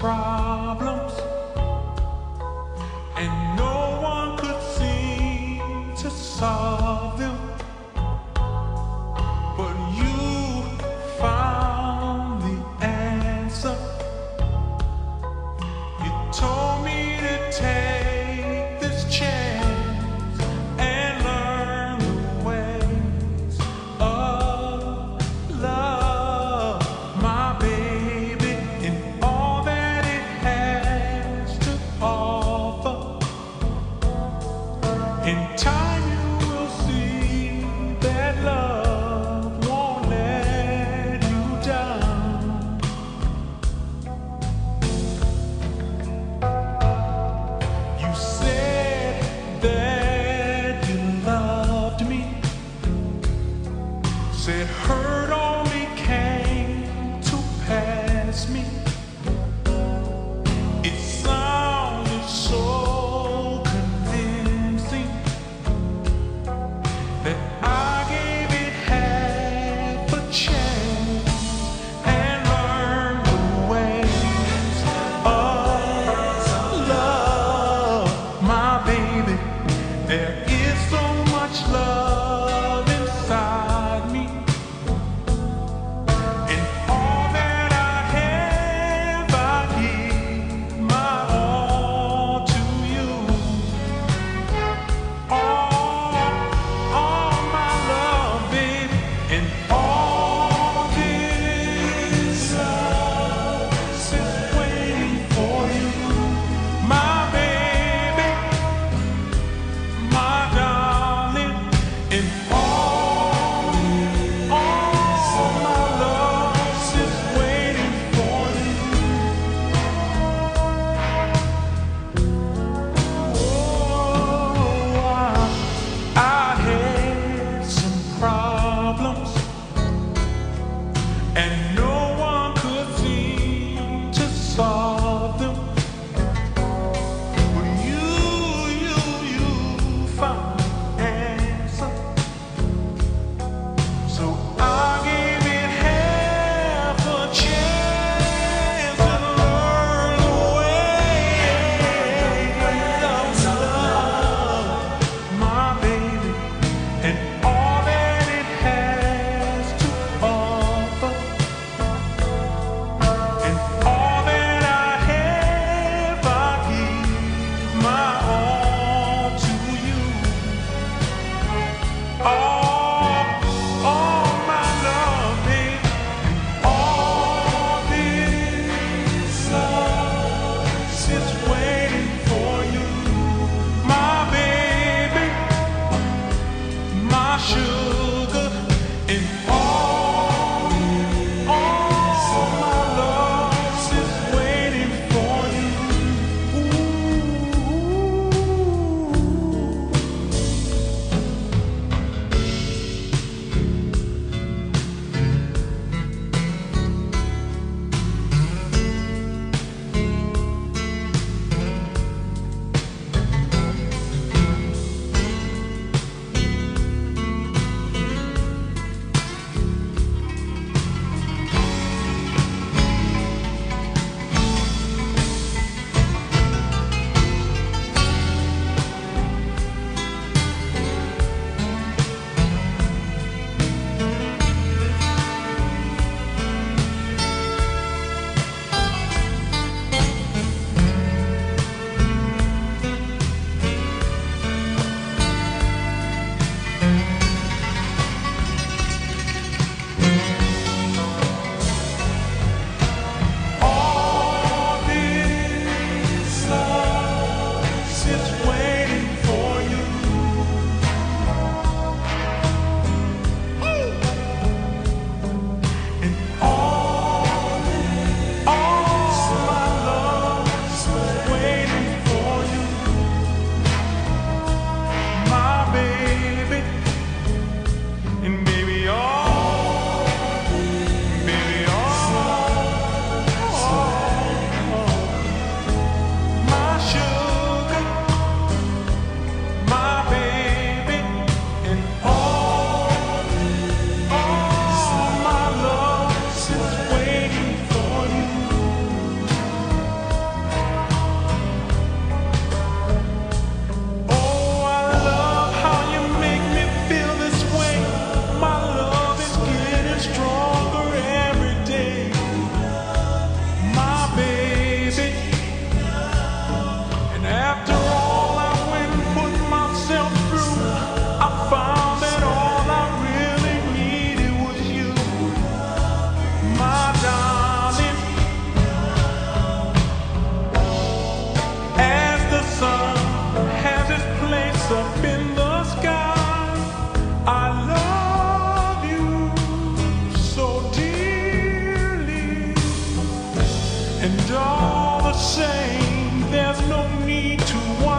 problems, and no one could seem to solve them. But you found the answer. You told me to take this chance and learn the ways of love, my baby, and all that it has to offer. In time you will see that love won't let you down. You said that you loved me, said hurt only came to pass me. It sounded so convincing that I gave it half a chance and learned the ways of love, my baby. There is so much love inside me, and all that I have, I give my all to you. All my love, baby, and all this love is waiting for you, my baby, my darling, and all my love is waiting for you. Oh, I had some problems, and no one could seem to And all the same, there's no need to wonder.